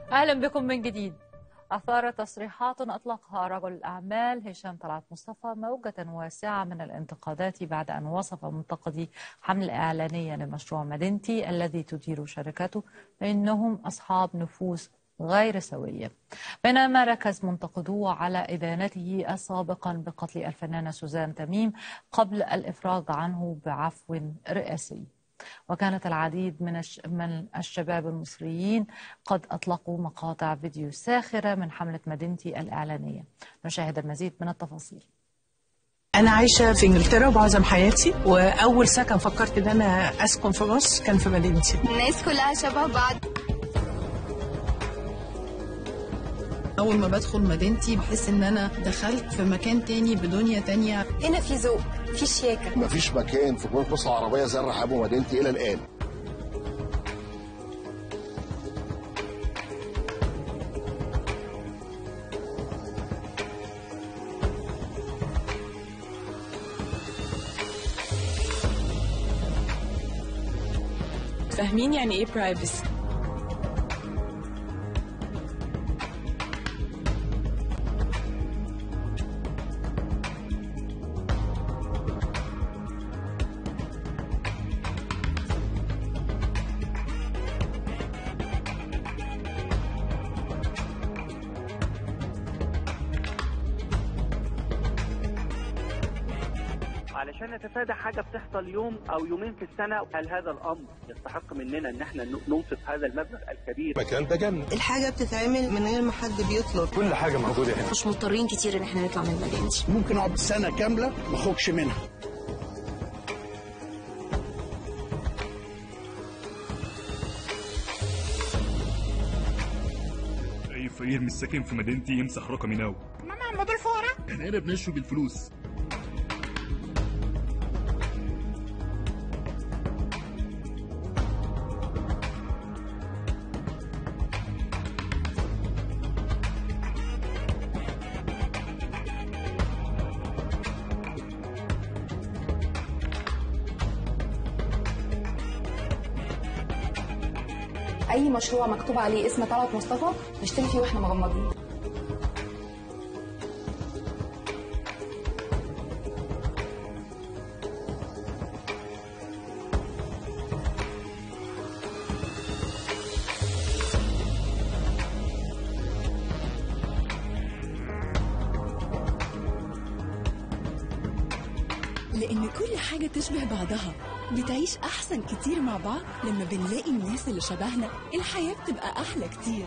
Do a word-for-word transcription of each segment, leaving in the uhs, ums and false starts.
أهلا بكم من جديد. أثارت تصريحات أطلقها رجل الأعمال هشام طلعت مصطفى موجة واسعة من الانتقادات بعد أن وصف منتقدي حملة إعلانية لمشروع مدينتي الذي تدير شركته بأنهم أصحاب نفوس غير سوية، بينما ركز منتقدوه على إدانته سابقا بقتل الفنانة سوزان تميم قبل الإفراج عنه بعفو رئاسي. وكانت العديد من من الشباب المصريين قد أطلقوا مقاطع فيديو ساخرة من حملة مدينتي الإعلانية. نشاهد المزيد من التفاصيل. أنا عايشة في إنجلترا معظم حياتي، وأول سكن فكرت إن أنا أسكن في مصر كان في مدينتي. الناس كلها شبه بعض. أول ما بدخل مدينتي بحس إن أنا دخلت في مكان تاني بدنيا تانية. هنا في ذوق، في شياكة. مفيش مكان في جمهورية مصر العربية زي الرحاب ومدينتي إلى الآن. فاهمين يعني إيه برايفسي؟ علشان نتفادى حاجه بتحصل يوم او يومين في السنه. هل هذا الامر يستحق مننا ان احنا ننفق هذا المبلغ الكبير؟ مكان ده جنة. الحاجة بتتعمل من غير ما حد بيطلب. كل حاجة موجودة هنا. مش مضطرين كتير ان احنا نطلع من مدينتي. ممكن اقعد سنة كاملة ما اخرجش منها. اي فقير مش ساكن في مدينتي يمسح رقمي ناو. ماما عمود الفقراء. احنا هنا بنشرب بالفلوس. اي مشروع مكتوب عليه اسم طلعت مصطفى نشتري فيه واحنا مغمضين. لأن كل حاجة تشبه بعضها، بتعيش أحسن كتير مع بعض. لما بنلاقي الناس اللي شبهنا الحياة بتبقى أحلى كتير.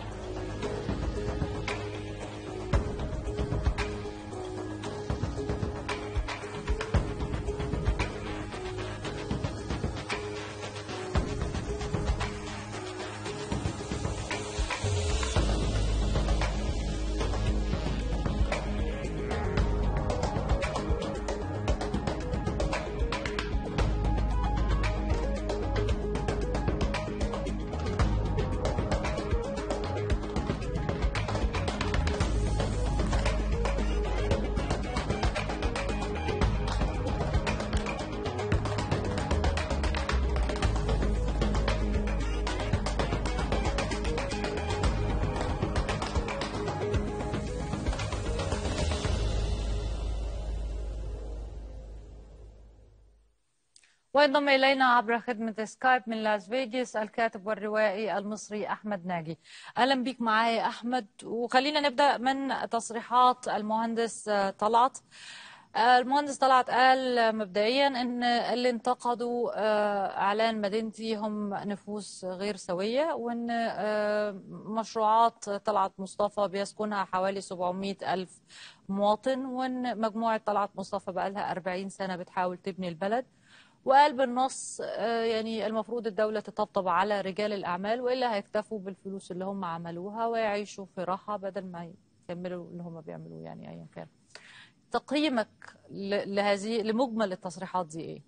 وينضم إلينا عبر خدمة سكايب من لاس فيغاس الكاتب والروائي المصري أحمد ناجي. أهلا بك معي أحمد، وخلينا نبدأ من تصريحات المهندس طلعت. المهندس طلعت قال مبدئيا ان اللي انتقدوا اعلان مدينتي هم نفوس غير سويه، وان مشروعات طلعت مصطفى بيسكنها حوالي سبعمائة الف مواطن، وان مجموعه طلعت مصطفى بقى لها أربعين سنه بتحاول تبني البلد. وقال بالنص يعني المفروض الدوله تطبطب على رجال الاعمال والا هيكتفوا بالفلوس اللي هم عملوها ويعيشوا في راحه بدل ما يكملوا اللي هم بيعملوه، يعني ايا كان. تقييمك لهذه لمجمل التصريحات دي ايه؟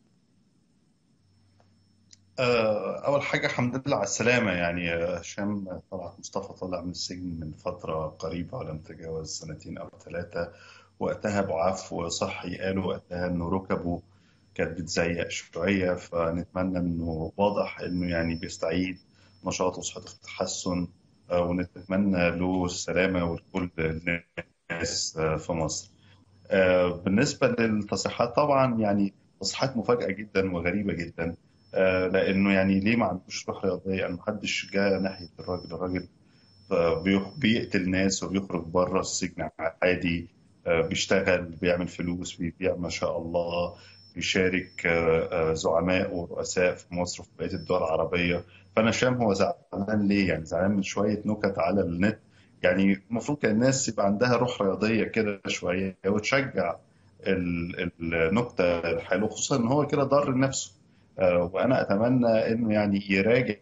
أول حاجة الحمد لله على السلامة. يعني هشام طلعت مصطفى طلع من السجن من فترة قريبة ولم تتجاوز سنتين أو ثلاثة، وقتها بعفو صحي. قالوا وقتها إنه ركبه كانت بتزيق شوية، فنتمنى إنه واضح إنه يعني بيستعيد نشاطه وصحته في تحسن ونتمنى له السلامة ولكل الناس في مصر. بالنسبة للتصريحات طبعا يعني تصريحات مفاجئة جدا وغريبة جدا، لأنه يعني ليه ما عندوش روح رياضية؟ يعني محدش جاء ناحية الراجل. الراجل بيقتل ناس وبيخرج بره السجن عادي، بيشتغل، بيعمل فلوس، بيبيع ما شاء الله، بيشارك زعماء ورؤساء في مصر وفي بقية الدول العربية. فأنا شام هو زعلان ليه؟ يعني زعلان من شوية نكت على النت. يعني المفروض كان الناس يبقى عندها روح رياضية كده شوية وتشجع النكتة الحلوة، خصوصا إن هو كده ضر نفسه. وأنا أتمنى إنه يعني يراجع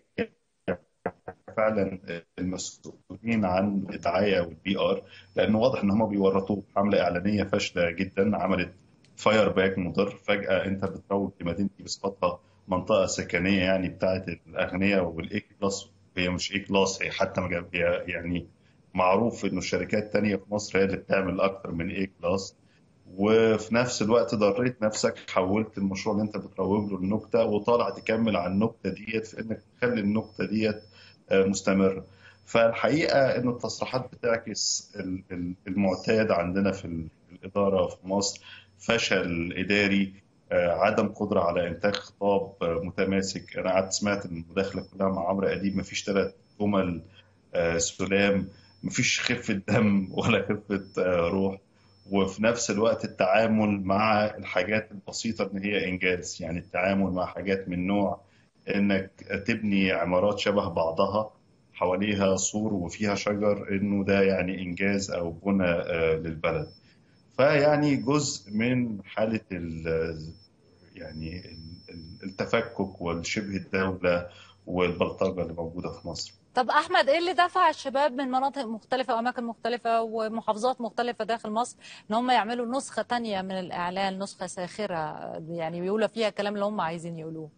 فعلا المسؤولين عن الدعايه والبي ار، لانه واضح ان هم بيورطوه. حمله اعلانيه فاشله جدا عملت فاير باك مضر. فجاه انت بتروج لمدينتي بصفتها منطقه سكنيه يعني بتاعت الاغنياء والاي كلاس. هي مش اي كلاس، هي حتى هي يعني معروف انه الشركات الثانيه في مصر هي اللي بتعمل اكثر من اي كلاس. وفي نفس الوقت ضريت نفسك، حولت المشروع اللي انت بتروج له النكته وطالع تكمل على النكته ديت في انك تخلي النكته ديت مستمر. فالحقيقة أن التصريحات بتعكس المعتاد عندنا في الإدارة في مصر: فشل إداري، عدم قدرة على إنتاج خطاب متماسك. أنا قعدت سمعت المداخلة كلها مع عمرو أديب، مفيش ثلاث جمل سلام، مفيش خفة دم ولا خفة روح. وفي نفس الوقت التعامل مع الحاجات البسيطة إن هي إنجاز. يعني التعامل مع حاجات من نوع انك تبني عمارات شبه بعضها حواليها سور وفيها شجر، انه ده يعني انجاز او بنى للبلد. فيعني جزء من حالة يعني التفكك والشبه الدولة والبلطجة اللي موجودة في مصر. طب أحمد، إيه اللي دفع الشباب من مناطق مختلفة وأماكن مختلفة ومحافظات مختلفة داخل مصر إن هم يعملوا نسخة تانية من الإعلان، نسخة ساخرة يعني بيقولوا فيها الكلام اللي هم عايزين يقولوه؟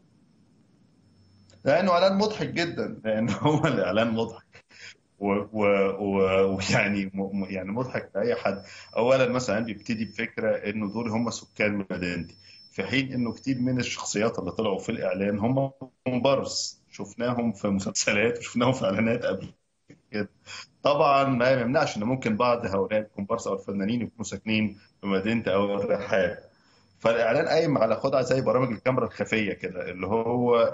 لأنه إعلان مضحك جدا، لأنه هو الإعلان مضحك ويعني يعني مضحك لأي حد. أولا مثلا بيبتدي بفكرة إنه دول هم سكان مدينتي، في حين إنه كتير من الشخصيات اللي طلعوا في الإعلان هم كومبارس، شفناهم في مسلسلات وشفناهم في إعلانات قبل كده. طبعا ما يمنعش إن ممكن بعض هؤلاء الكومبارس أو الفنانين يكونوا ساكنين في مدينتي أو الرحاب. فالاعلان قايم على خدعه زي برامج الكاميرا الخفيه كده، اللي هو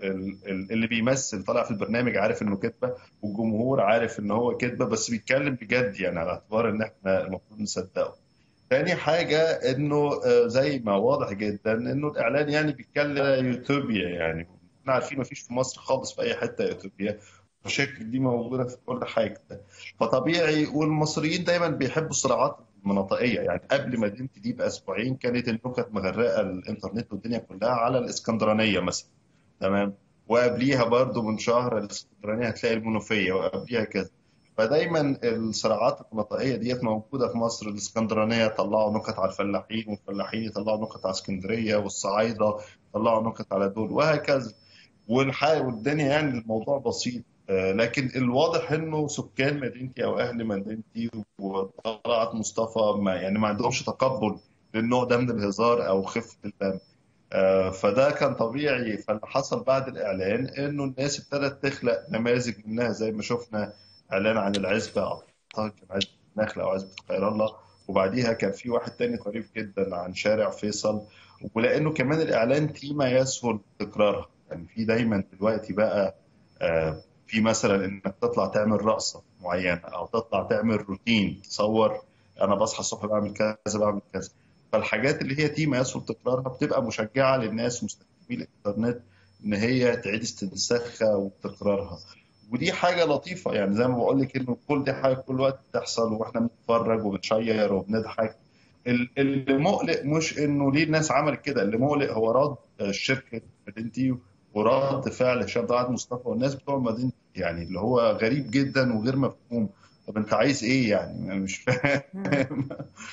اللي بيمثل طالع في البرنامج عارف انه كذبه والجمهور عارف ان هو كذبه، بس بيتكلم بجد يعني على اعتبار ان احنا المفروض نصدقه. تاني حاجه انه زي ما واضح جدا انه الاعلان يعني بيتكلم يوتوبيا. يعني احنا عارفين ما فيش في مصر خالص في اي حته يوتوبيا، المشاكل دي موجوده في كل حاجه. فطبيعي، والمصريين دايما بيحبوا الصراعات المناطقيه. يعني قبل مدينتي دي باسبوعين كانت النكت مغرقه الانترنت والدنيا كلها على الاسكندرانيه مثلا، تمام، وقبليها برضو من شهر الاسكندرانيه هتلاقي المنوفيه، وقبليها كذا. فدايما الصراعات المناطقيه ديت موجوده في مصر. الاسكندرانيه يطلعوا نكت على الفلاحين، والفلاحين يطلعوا نكت على اسكندريه، والصعايده يطلعوا نكت على دول، وهكذا. والحال والدنيا يعني الموضوع بسيط. لكن الواضح انه سكان مدينتي او اهل مدينتي وطلعت مصطفى ما يعني ما عندهمش تقبل للنوع ده من الهزار او خفه الدم. فده كان طبيعي. فاللي حصل بعد الاعلان انه الناس ابتدت تخلق نماذج منها، زي ما شفنا اعلان عن العزبه، اعتقد كان عزبه نخله او عزبه خير الله، وبعديها كان في واحد تاني قريب جدا عن شارع فيصل. ولانه كمان الاعلان تيمه يسهل تكرارها. يعني في دايما دلوقتي بقى في مثلا انك تطلع تعمل رقصه معينه او تطلع تعمل روتين، تصور انا بصحى الصبح بعمل كذا بعمل كذا. فالحاجات اللي هي تيمه يسهل تكرارها بتبقى مشجعه للناس مستخدمي الانترنت ان هي تعيد استنساخها وتكرارها. ودي حاجه لطيفه. يعني زي ما بقول لك انه كل دي حاجه كل وقت بتحصل واحنا بنتفرج وبنشير وبنضحك. اللي مقلق مش انه ليه الناس عملت كده، اللي مقلق هو رد شركه مدينتي ورد فعل هشام طلعت مصطفى والناس بتوع مدينتي، يعني اللي هو غريب جدا وغير مفهوم. طب انت عايز ايه يعني؟ مش فاهم.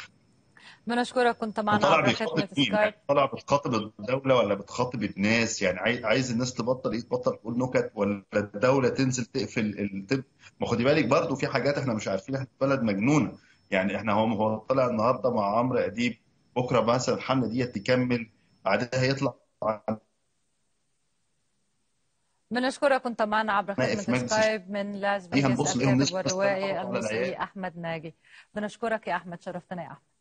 بنشكرك، كنت معنا طلع عبر ختمة سكايب. طلع بتخاطب الدولة ولا بتخاطب الناس؟ يعني عايز عايز الناس تبطل ايه، تبطل تقول نكت، ولا الدولة تنزل تقفل التب؟ ما خدي بالك برضو في حاجات احنا مش عارفين، احنا بلد مجنونة. يعني احنا هو هو طلع النهارده مع عمرو اديب، بكره مثلا الحملة دي تكمل، بعدها يطلع بنشكرك، كنت معنا عبر خدمة سكايب من لاس فيغاس الكاتب والروائي المصري أحمد ناجي. بنشكرك يا أحمد، شرفتنا يا أحمد.